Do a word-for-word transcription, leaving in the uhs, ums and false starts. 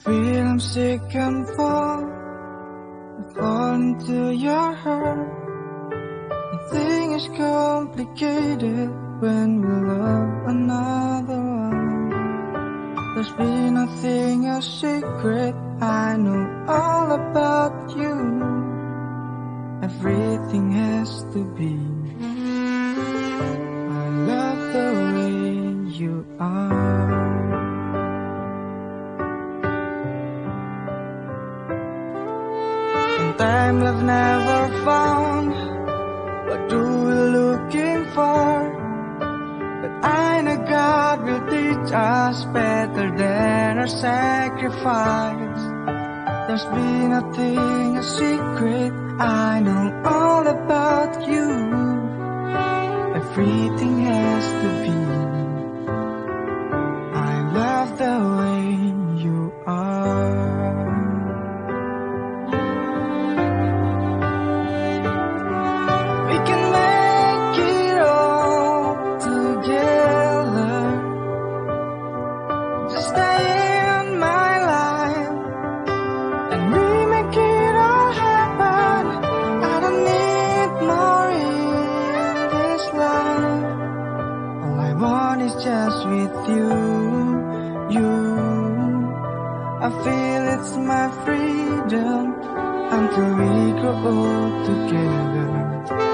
feel I'm sick and fall, I fall into your heart. Nothing is complicated when we love another one. There's been nothing a secret, I know all about you. Everything has to be. I love the way you are. Time love never found. What do we looking for? But I know God will teach us better than our sacrifice. There's been nothing a secret, I know all about you. Everything has to be. I love the way you are. Just with you, you. I feel it's my freedom until we grow old together.